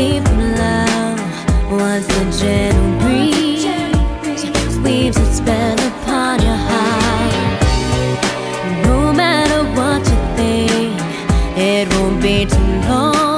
deep love. Once the gentle breeze weaves its spell upon your heart. No matter what you think, it won't be too long.